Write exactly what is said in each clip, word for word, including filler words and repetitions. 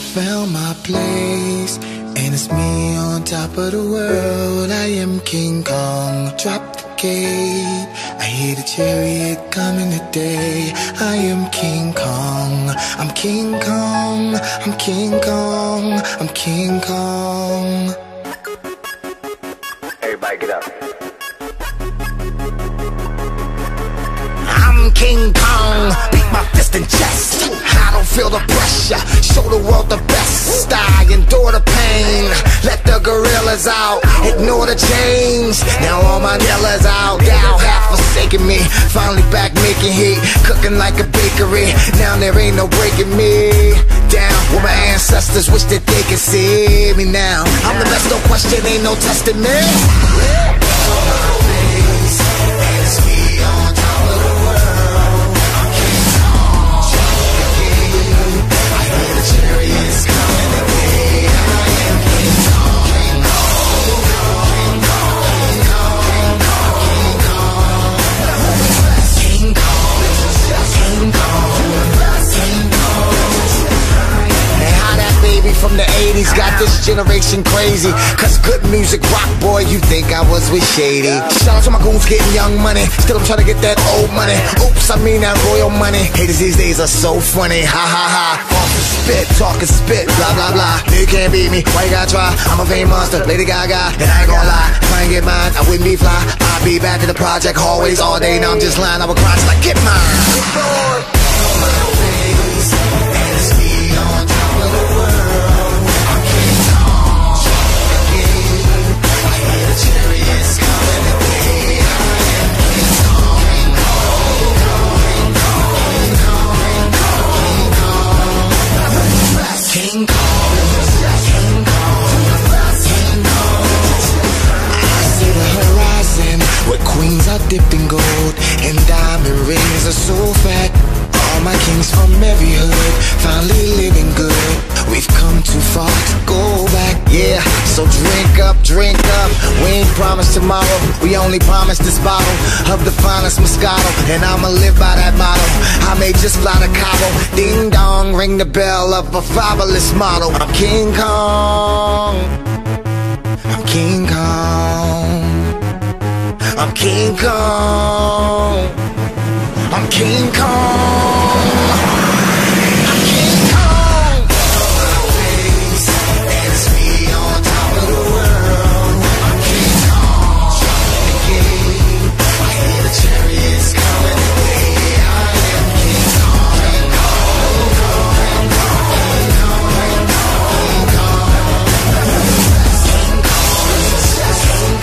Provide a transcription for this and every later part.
found my place, and it's me on top of the world. I am King Kong. Drop the gate, I hear the chariot coming today. I am King Kong. I'm King Kong. I'm King Kong. I'm King Kong. Everybody get up. I'm King Kong. Beat my fist in chest. I don't feel the pressure. Show the world the best. I endure the pain. Let the gorillas out. Ignore the change. Now all my dealers out. Thou have forsaken me. Finally back making heat. Cooking like a bakery. Now there ain't no breaking me down. Where my ancestors wish that they could see me now. I'm the best, no question. Ain't no testing me. From the eighties, got this generation crazy. Cause good music rock, boy, you think I was with Shady. Shout out to my goons getting young money. Still I'm trying to get that old money. Oops, I mean that royal money. Haters these days are so funny. Ha ha ha. Off the spit, talking spit, blah blah blah. You can't beat me, why you gotta try? I'm a fame monster, Lady Gaga, and I ain't gonna lie. If I ain't get mine, I wouldn't be fly. I'll be back in the project hallways all day. Now I'm just lying, I would cry till I get mine. King Kong, King Kong, King Kong. I see the horizon where queens are dipped in gold and diamond rings are so fat. All my kings from every hood finally living good. We've come too far to go back, yeah. So drink up, drink up. We ain't promised tomorrow, we only promised this bottle of the finest Moscato, and I'ma live by that motto. I may just fly to Cabo, ding dong, ring the bell of a fabulous model. I'm King Kong. I'm King Kong. I'm King Kong. I'm King Kong. I'm King Kong. And it's me on top of the world. I'm King Kong. The game. I hear the chariots coming today. I am King Kong. King Kong. King Kong. King Kong. King Kong. King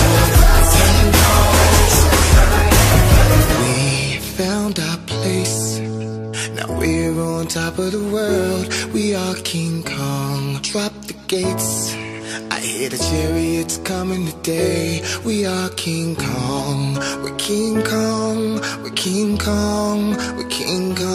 Kong. We found our place. Now we're on top of the world. We are King Kong. Drop the gates. I hear the chariots coming today. We are King Kong. We're King Kong. We're King Kong. We're King Kong.